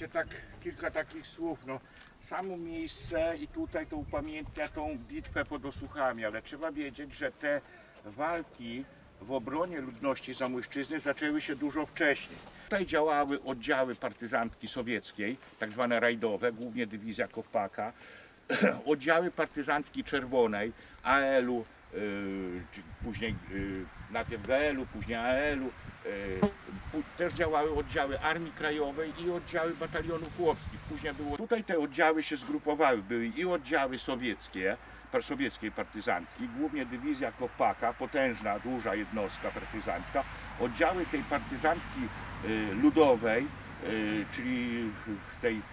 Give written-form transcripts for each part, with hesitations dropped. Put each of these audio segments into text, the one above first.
wiecie, tak kilka takich słów. No, samo miejsce i tutaj to upamiętnia tą bitwę pod Osuchami, ale trzeba wiedzieć, że te walki w obronie ludności Zamojszczyzny zaczęły się dużo wcześniej. Tutaj działały oddziały partyzantki sowieckiej, tak zwane rajdowe, głównie dywizja Kowpaka, oddziały partyzanckiej Czerwonej, AL-u, później najpierw GL-u, później AL-u, też działały oddziały Armii Krajowej i oddziały batalionów chłopskich. Później było, tutaj te oddziały się zgrupowały, były i oddziały sowieckiej partyzantki, głównie dywizja Kowpaka, potężna, duża jednostka partyzancka, oddziały tej partyzantki ludowej, czyli tej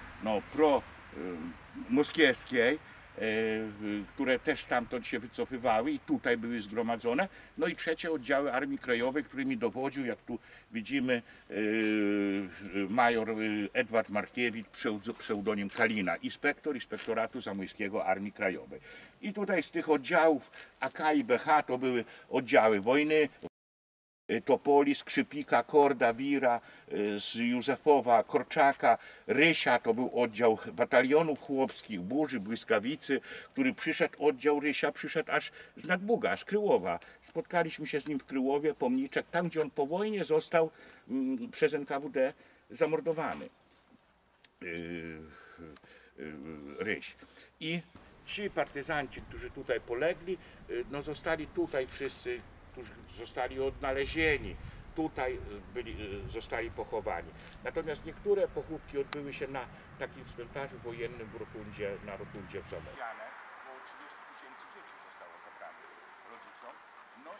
moskiewskiej, które też stamtąd się wycofywały i tutaj były zgromadzone. No i trzecie oddziały Armii Krajowej, którymi dowodził, jak tu widzimy, major Edward Markiewicz, pseudonim Kalina, inspektor Inspektoratu Zamojskiego Armii Krajowej. I tutaj z tych oddziałów AK i BH to były oddziały wojny, Topoli, Skrzypika, Korda, Wira, z Józefowa, Korczaka, Rysia, to był oddział batalionów chłopskich, Burzy, Błyskawicy, który przyszedł, oddział Rysia przyszedł aż z Nadbuga, z Kryłowa. Spotkaliśmy się z nim w Kryłowie, pomniczek, tam gdzie on po wojnie został przez NKWD zamordowany. Ryś. I ci partyzanci, którzy tutaj polegli, no zostali tutaj wszyscy, którzy zostali odnalezieni, tutaj zostali pochowani. Natomiast niektóre pochówki odbyły się na takim cmentarzu wojennym na Rotundzie w Zamościu. Około 30 000 dzieci zostało zabranych rodzicom. No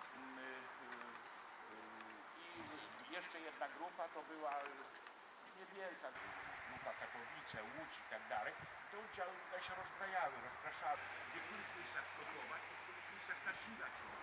i jeszcze jedna grupa to była niewielka grupa, Katowice, Łódź i tak dalej. Te oddziały tutaj się rozbrajały, rozpraszały. W niektórych miejscach stosować, w niektórych miejscach nasilać.